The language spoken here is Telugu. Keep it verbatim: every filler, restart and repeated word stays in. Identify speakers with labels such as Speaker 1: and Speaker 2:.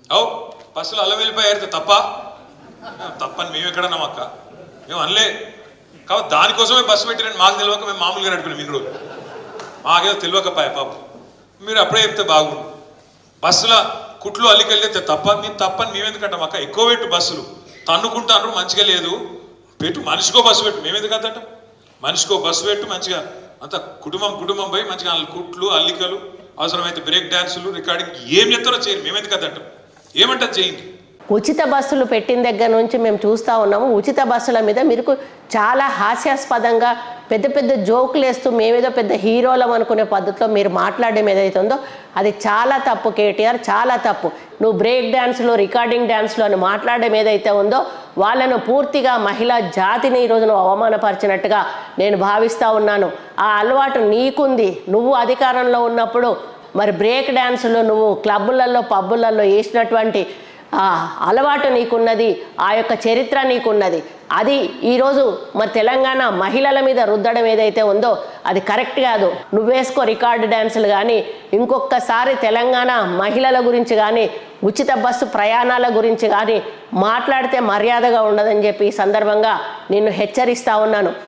Speaker 1: అవు బస్సులో అల్ల వెళ్ళిపోయారు తప్ప తప్పని మేము ఎక్కడన్నాం అక్క మేము అనలే కాబట్టి దానికోసమే బస్సు పెట్టినట్టు మాకు తెలియక మేము మామూలుగా నడిపినాం ఇన్ని రోజులు మాకేదో తెలియకపోయా పాపం మీరు అప్పుడే చెప్తే బాగుండు బస్సుల కుట్లు అల్లికెళ్ళితే తప్ప మేము తప్పని మేము ఎందుకంటాం అక్క ఎక్కువ పెట్టు బస్సులు తన్నుకుంటాను మంచిగా లేదు పెట్టు మనిషికో బస్సు పెట్టు మేము ఎందుకు అంటాం మనిషికో బస్సు పెట్టు మంచిగా అంత కుటుంబం కుటుంబం పోయి మంచిగా కుట్లు అల్లికలు అవసరమైతే బ్రేక్ డ్యాన్సులు రికార్డింగ్ ఏం చెప్తారో చేయండి మేము ఎందుకు అంటాం ఏమంటారు చేయండి.
Speaker 2: ఉచిత బస్సులు పెట్టిన దగ్గర నుంచి మేము చూస్తూ ఉన్నాము. ఉచిత బస్సుల మీద మీరు చాలా హాస్యాస్పదంగా పెద్ద పెద్ద జోకులు వేస్తూ మేమేదో పెద్ద హీరోలం అనుకునే పద్ధతిలో మీరు మాట్లాడడం ఏదైతే ఉందో అది చాలా తప్పు కేటీఆర్, చాలా తప్పు. నువ్వు బ్రేక్ డ్యాన్స్లో రికార్డింగ్ డ్యాన్స్లో అని మాట్లాడడం ఏదైతే ఉందో వాళ్ళను పూర్తిగా మహిళా జాతిని ఈరోజు నువ్వు అవమానపరిచినట్టుగా నేను భావిస్తూ ఉన్నాను. ఆ అలవాటు నీకుంది. నువ్వు అధికారంలో ఉన్నప్పుడు మరి బ్రేక్ డ్యాన్సులు నువ్వు క్లబ్బులలో పబ్బులలో వేసినటువంటి అలవాటు నీకున్నది, ఆ యొక్క చరిత్ర నీకున్నది. అది ఈరోజు మరి తెలంగాణ మహిళల మీద రుద్దడం ఏదైతే ఉందో అది కరెక్ట్ కాదు. నువ్వేసుకో రికార్డు డ్యాన్సులు కానీ ఇంకొకసారి తెలంగాణ మహిళల గురించి కానీ ఉచిత బస్సు ప్రయాణాల గురించి కానీ మాట్లాడితే మర్యాదగా ఉండదని చెప్పి ఈ సందర్భంగా నిన్ను హెచ్చరిస్తూ ఉన్నాను.